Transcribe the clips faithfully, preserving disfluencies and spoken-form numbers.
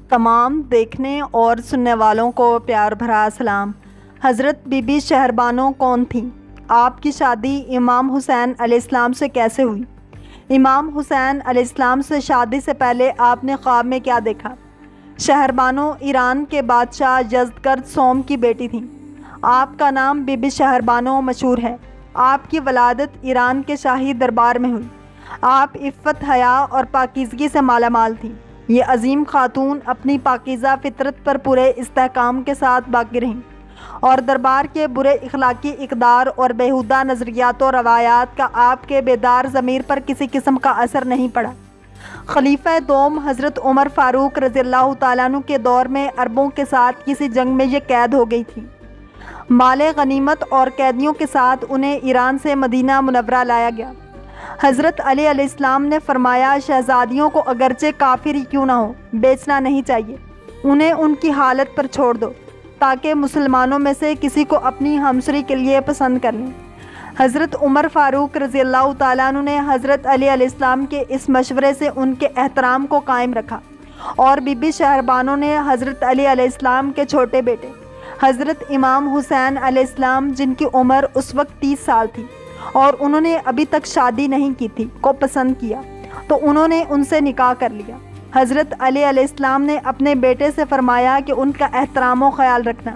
تمام دیکھنے اور سننے والوں کو پیار بھرا سلام۔ حضرت بی بی شہربانو کون تھیں؟ آپ کی شادی امام حسین علیہ السلام سے کیسے ہوئی؟ امام حسین علیہ السلام سے شادی سے پہلے آپ نے خواب میں کیا دیکھا؟ شہربانو ایران کے بادشاہ یزدگرد سوم کی بیٹی تھیں۔ آپ کا نام بی بی شہربانو مشہور ہے۔ آپ کی ولادت ایران کے شاہی دربار میں ہوئی۔ آپ عفت حیا اور پاکیزگی سے مالا مال تھیں۔ یہ عظیم خاتون اپنی پاکیزہ فطرت پر پورے استحکام کے ساتھ باقی رہیں اور دربار کے برے اخلاقی اقدار اور بیہودہ نظریات و روایات کا آپ کے بیدار ضمیر پر کسی قسم کا اثر نہیں پڑا۔ خلیفہ دوم حضرت عمر فاروق رضی اللہ تعالیٰ عنہ کے دور میں عربوں کے ساتھ کسی جنگ میں یہ قید ہو گئی تھی۔ مال غنیمت اور قیدیوں کے ساتھ انہیں ایران سے مدینہ منورہ لایا گیا۔ حضرت علی علیہ السلام نے فرمایا، شہزادیوں کو اگرچہ کافر ہی کیوں نہ ہو بیچنا نہیں چاہیے، انہیں ان کی حالت پر چھوڑ دو تاکہ مسلمانوں میں سے کسی کو اپنی ہمسری کے لیے پسند کر لیں۔ حضرت عمر فاروق رضی اللہ تعالیٰ عنہ نے حضرت علی علیہ السلام کے اس مشورے سے ان کے احترام کو قائم رکھا اور بی بی شہربانو نے حضرت علی علیہ السلام کے چھوٹے بیٹے حضرت امام حسین علیہ السلام، جن کی عمر اس وقت تیس سال تھی اور انہوں نے ابھی تک شادی نہیں کی تھی، کو پسند کیا تو انہوں نے ان سے نکاح کر لیا۔ حضرت علی علیہ السلام نے اپنے بیٹے سے فرمایا کہ ان کا احترام و خیال رکھنا۔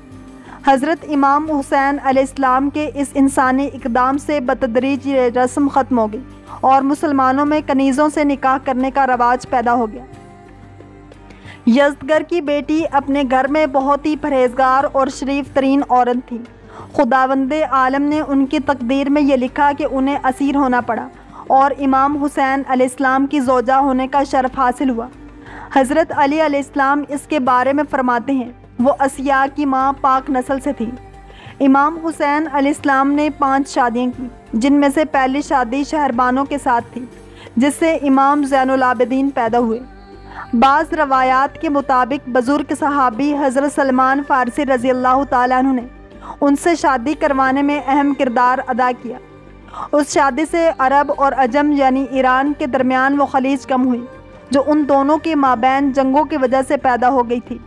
حضرت امام حسین علیہ السلام کے اس انسانی اقدام سے بتدریج یہ رسم ختم ہو گئی اور مسلمانوں میں کنیزوں سے نکاح کرنے کا رواج پیدا ہو گیا۔ یزدگرد کی بیٹی اپنے گھر میں بہت ہی پرہیزگار اور شریف ترین عورت تھی۔ خداوند عالم نے ان کی تقدیر میں یہ لکھا کہ انہیں اسیر ہونا پڑا اور امام حسین علیہ السلام کی زوجہ ہونے کا شرف حاصل ہوا۔ حضرت علی علیہ السلام اس کے بارے میں فرماتے ہیں، وہ اسیاء کی ماں پاک نسل سے تھی۔ امام حسین علیہ السلام نے پانچ شادیاں کی، جن میں سے پہلی شادی شہربانو کے ساتھ تھی، جس سے امام زین العابدین پیدا ہوئے۔ بعض روایات کے مطابق بزرگ صحابی حضرت سلمان فارسی رضی اللہ تعالیٰ عنہ نے ان سے شادی کروانے میں اہم کردار ادا کیا۔ اس شادی سے عرب اور عجم یعنی ایران کے درمیان وہ خلیج کم ہوئی جو ان دونوں کے مابین جنگوں کی وجہ سے پیدا ہو گئی تھی۔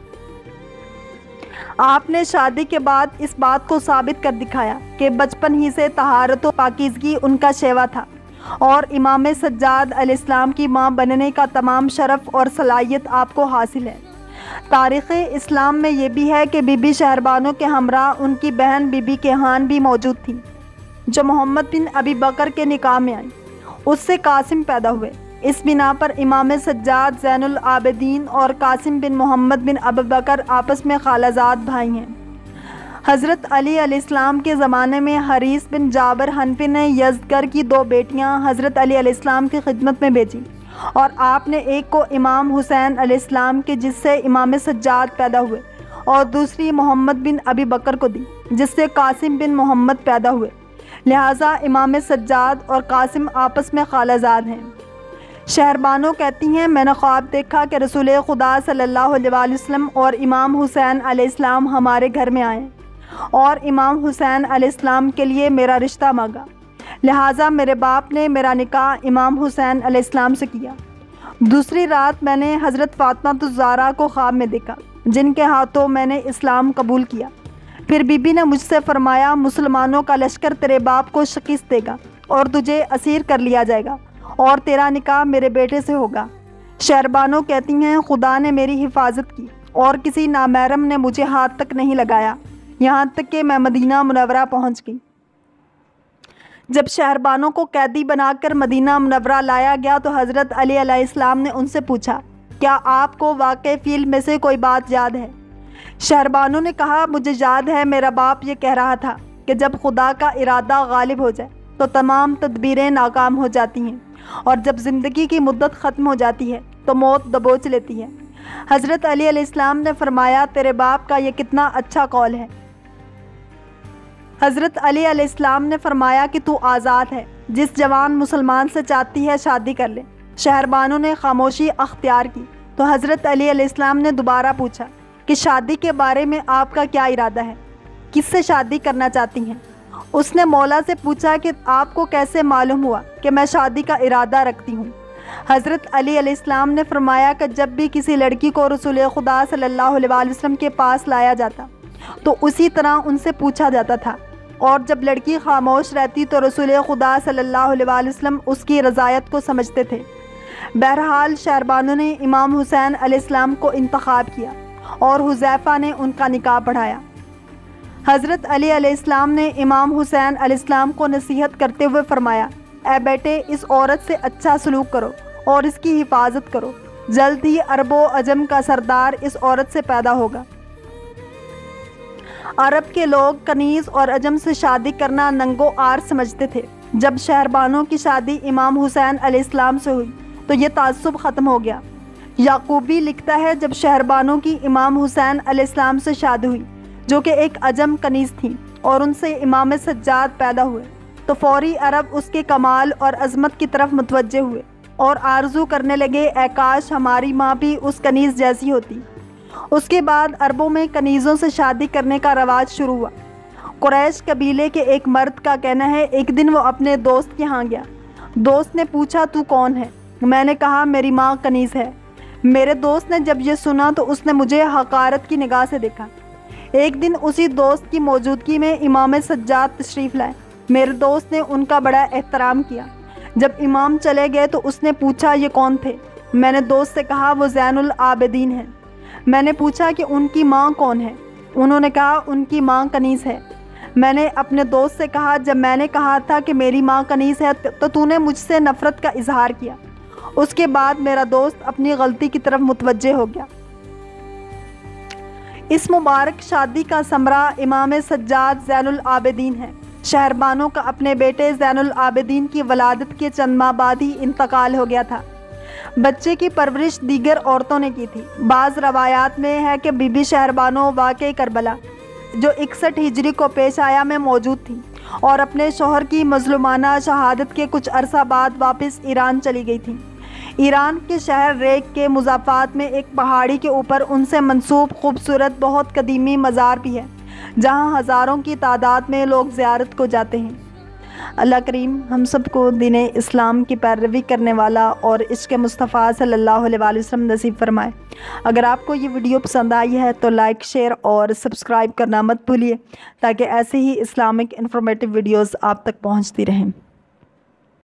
آپ نے شادی کے بعد اس بات کو ثابت کر دکھایا کہ بچپن ہی سے طہارت و پاکیزگی ان کا شیوا تھا اور امام سجاد علیہ السلام کی ماں بننے کا تمام شرف اور صلاحیت آپ کو حاصل ہے۔ تاریخ اسلام میں یہ بھی ہے کہ بی بی شہربانو کے ہمراہ ان کی بہن بی بی کیہان بھی موجود تھی، جو محمد بن ابی بکر کے نکاح میں آئی۔ اس سے قاسم پیدا ہوئے۔ اس بنا پر امام سجاد زین العابدین اور قاسم بن محمد بن ابی بکر آپس میں خالہ زاد بھائی ہیں۔ حضرت علی علیہ السلام کے زمانے میں حریث بن جابر حنفی نے یزدگرد کی دو بیٹیاں حضرت علی علیہ السلام کی خدمت میں بھیجی اور آپ نے ایک کو امام حسین علیہ السلام کے جس سے امام سجاد پیدا ہوئے اور دوسری محمد بن ابی بکر کو دی جس سے قاسم بن محمد پیدا ہوئے، لہٰذا امام سجاد اور قاسم آپس میں خالہ زاد ہیں۔ شہربانو کہتی ہیں، میں نے خواب دیکھا کہ رسول خدا صلی اللہ علیہ وآلہ وسلم اور امام حسین علیہ السلام ہمارے گھر میں آئے اور امام حسین علیہ السلام کے لیے میرا رشتہ مانگا، لہٰذا میرے باپ نے میرا نکاح امام حسین علیہ السلام سے کیا۔ دوسری رات میں نے حضرت فاطمہ الزہرا کو خواب میں دیکھا، جن کے ہاتھوں میں نے اسلام قبول کیا۔ پھر بی بی نے مجھ سے فرمایا، مسلمانوں کا لشکر تیرے باپ کو شکست دے گا اور تجھے اسیر کر لیا جائے گا اور تیرا نکاح میرے بیٹے سے ہوگا۔ شہربانو کہتی ہیں، خدا نے میری حفاظت کی اور کسی نامحرم نے مجھے ہاتھ تک نہیں لگایا، یہاں تک کہ میں مدینہ منورہ پہنچ گئی۔ جب شہربانو کو قیدی بنا کر مدینہ منورہ لایا گیا تو حضرت علی علیہ السلام نے ان سے پوچھا، کیا آپ کو واقع فیل میں سے کوئی بات یاد ہے؟ شہربانو نے کہا، مجھے یاد ہے، میرا باپ یہ کہہ رہا تھا کہ جب خدا کا ارادہ غالب ہو جائے تو تمام تدبیریں ناکام ہو جاتی ہیں اور جب زندگی کی مدت ختم ہو جاتی ہے تو موت دبوچ لیتی ہے۔ حضرت علی علیہ السلام نے فرمایا، تیرے باپ کا یہ کتنا اچھا قول ہے۔ حضرت علی علیہ السلام نے فرمایا کہ تو آزاد ہے، جس جوان مسلمان سے چاہتی ہے شادی کر لے۔ شہربانو نے خاموشی اختیار کی تو حضرت علی علیہ السلام نے دوبارہ پوچھا کہ شادی کے بارے میں آپ کا کیا ارادہ ہے، کس سے شادی کرنا چاہتی ہیں؟ اس نے مولا سے پوچھا کہ آپ کو کیسے معلوم ہوا کہ میں شادی کا ارادہ رکھتی ہوں؟ حضرت علی علیہ السلام نے فرمایا کہ جب بھی کسی لڑکی کو رسول خدا صلی اللہ علیہ وآلہ وسلم کے پاس لایا جاتا تو اسی طرح ان سے پوچھا جاتا تھا، اور جب لڑکی خاموش رہتی تو رسول خدا صلی اللہ علیہ وآلہ وسلم اس کی رضایت کو سمجھتے تھے۔ بہرحال شہربانوں نے امام حسین علیہ السلام کو انتخاب کیا اور حذیفہ نے ان کا نکاح پڑھایا۔ حضرت علی علیہ السلام نے امام حسین علیہ السلام کو نصیحت کرتے ہوئے فرمایا، اے بیٹے، اس عورت سے اچھا سلوک کرو اور اس کی حفاظت کرو، جلد ہی عرب و عجم کا سردار اس عورت سے پیدا ہوگا۔ عرب کے لوگ کنیز اور عجم سے شادی کرنا ننگو آر سمجھتے تھے۔ جب شہربانوں کی شادی امام حسین علیہ السلام سے ہوئی تو یہ تعصب ختم ہو گیا۔ یعقوبی لکھتا ہے، جب شہربانوں کی امام حسین علیہ السلام سے شادی ہوئی جو کہ ایک عجم کنیز تھی اور ان سے امام سجاد پیدا ہوئے تو فوری عرب اس کے کمال اور عظمت کی طرف متوجہ ہوئے اور آرزو کرنے لگے، اے کاش ہماری ماں بھی اس کنیز جیسی ہوتی۔ اس کے بعد عربوں میں کنیزوں سے شادی کرنے کا رواج شروع ہوا۔ قریش قبیلے کے ایک مرد کا کہنا ہے، ایک دن وہ اپنے دوست کے ہاں گیا۔ دوست نے پوچھا، تو کون ہے؟ میں نے کہا، میری ماں کنیز ہے۔ میرے دوست نے جب یہ سنا تو اس نے مجھے حقارت کی نگاہ سے دیکھا۔ ایک دن اسی دوست کی موجودگی میں امام سجاد تشریف لائے۔ میرے دوست نے ان کا بڑا احترام کیا۔ جب امام چلے گئے تو اس نے پوچھا، یہ کون تھے؟ میں نے دوست سے کہا، وہ زین العابدین ہیں۔ میں نے پوچھا کہ ان کی ماں کون ہے؟ انہوں نے کہا، ان کی ماں کنیز ہے۔ میں نے اپنے دوست سے کہا، جب میں نے کہا تھا کہ میری ماں کنیز ہے تو تو نے مجھ سے نفرت کا اظہار کیا۔ اس کے بعد میرا دوست اپنی غلطی کی طرف متوجہ ہو گیا۔ اس مبارک شادی کا ثمرہ امام سجاد زین العابدین ہے۔ شہربانوں کا اپنے بیٹے زین العابدین کی ولادت کے چند ماہ بعد ہی انتقال ہو گیا تھا۔ بچے کی پرورش دیگر عورتوں نے کی تھی۔ بعض روایات میں ہے کہ بی بی شہربانو واقعہ کربلا جو اکسٹھ ہجری کو پیش آیا میں موجود تھی اور اپنے شوہر کی مظلومانہ شہادت کے کچھ عرصہ بعد واپس ایران چلی گئی تھی۔ ایران کے شہر ریک کے مضافات میں ایک پہاڑی کے اوپر ان سے منسوب خوبصورت بہت قدیمی مزار بھی ہے جہاں ہزاروں کی تعداد میں لوگ زیارت کو جاتے ہیں۔ اللہ کریم ہم سب کو دین اسلام کی پیروی کرنے والا اور عشق مصطفیٰ صلی اللہ علیہ وآلہ وسلم نصیب فرمائے۔ اگر آپ کو یہ ویڈیو پسند آئی ہے تو لائک، شیئر اور سبسکرائب کرنا مت بھولیے تاکہ ایسے ہی اسلامک انفارمیٹیو ویڈیوز آپ تک پہنچتی رہیں۔